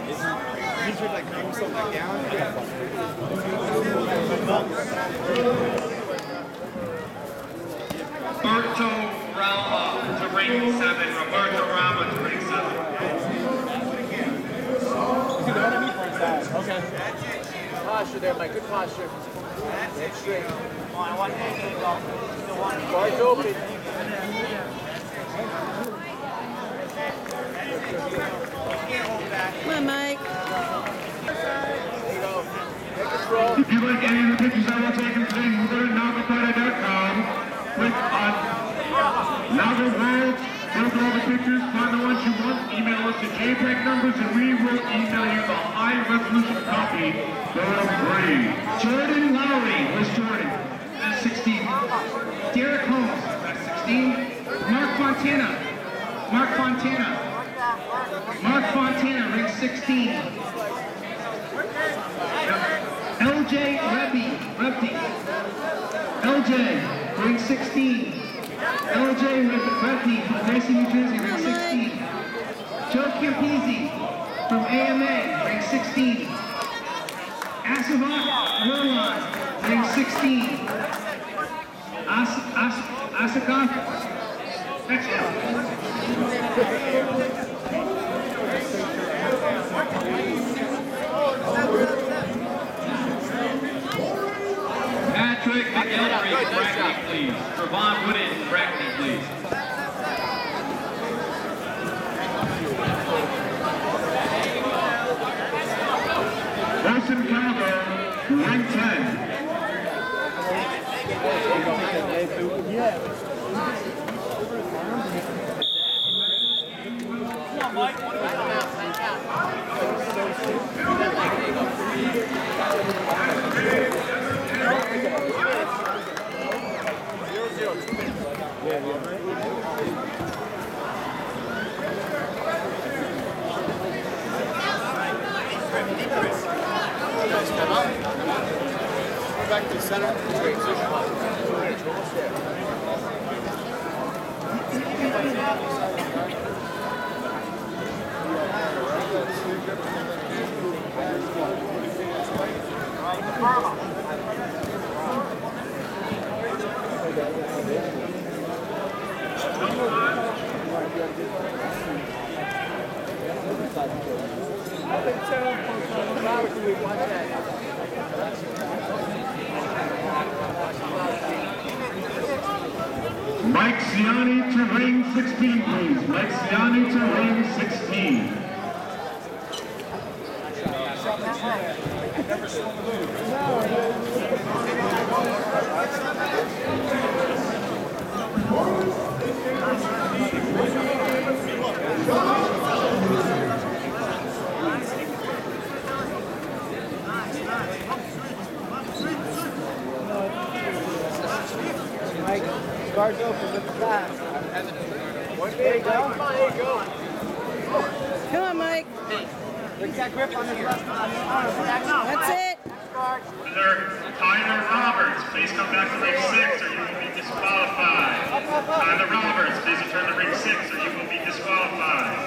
He should like calm himself back down. Roberto Rama to ring 7. Roberto Rama to ring 7. Okay. Posture there, Mike. Good posture. Head straight. One hand. Guards open. Come on, Mike. If you like any of the pictures I will take and please go to NagaFighter.com. Click on Naga World, look at all the pictures, find the ones you want, email us the JPEG numbers, and we will email you the high-resolution copy for free. Jordan Lowry, where's Jordan? That's 16. Derek Holmes, that's 16. Mark Fontana. Mark Fontana, ring 16. LJ Rebby. LJ, ring 16. LJ Rebby from Gracie, New Jersey, ring 16. Joe Campisi from AMA, ring 16. Asavat Merlan, ring 16. Asakov, that's Patrick McElry, Brackney, please. Trevon Wooden, Brackney, please. Wilson Calvo, ring 10. Back to the center. Mike Ciani to ring 16, please. Mike Ciani to ring 16. Mike, guards open with the flash. There you go. There you go. Come on, Mike. Look that grip on his left arm. That's it. Tyler Roberts, please come back to ring 6 or you will be disqualified. Tyler Roberts, please return to ring 6 or you will be disqualified.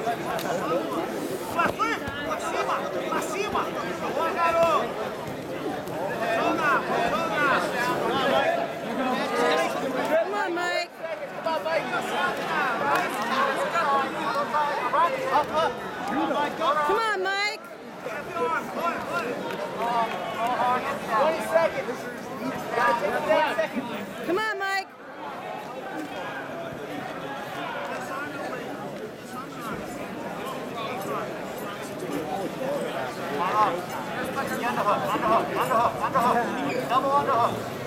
Come on, Mike. Come on, Mike. 20 seconds. Come on, Mike. Underhook. Double underhook.